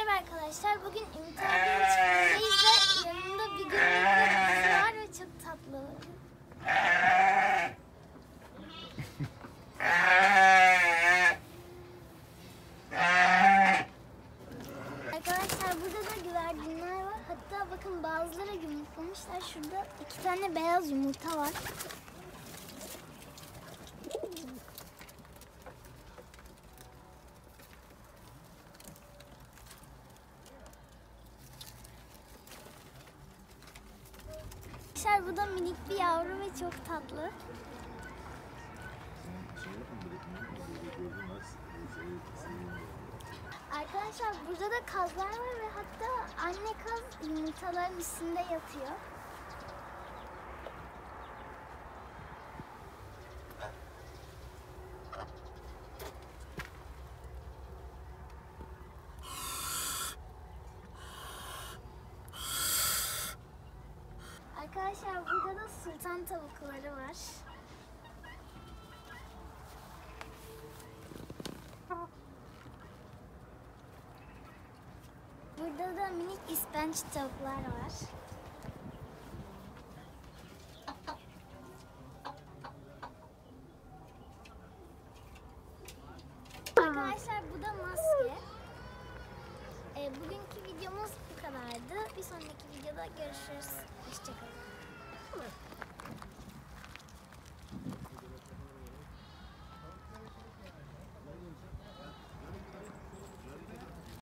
Merhaba arkadaşlar. Bugün imtihandan çıkmalıyız ve yanımda bir günlük var ve çok tatlı. Arkadaşlar burada da güvercinler var. Hatta bakın bazıları yumurtlamışlar. Şurada 2 tane beyaz yumurta var. Arkadaşlar bu da minik bir yavru ve çok tatlı. Arkadaşlar burada da kazlar var ve hatta anne kaz yumurtaların üstünde yatıyor. Arkadaşlar burada da sultan tavukları var. Burada da minik ispenç tavuklar var. Arkadaşlar bu da maske. Bugünkü videomuz bu kadardı. Bir sonraki videoda görüşürüz. Hoşçakalın.